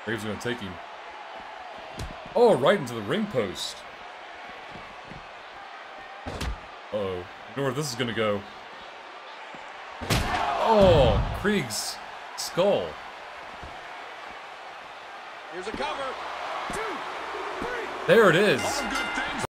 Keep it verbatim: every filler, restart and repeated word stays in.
Graves are gonna take him. Oh, right into the ring post. Uh oh. You know where this is gonna go. Oh, Kreig's skull. Here's a cover. Two, three. There it is.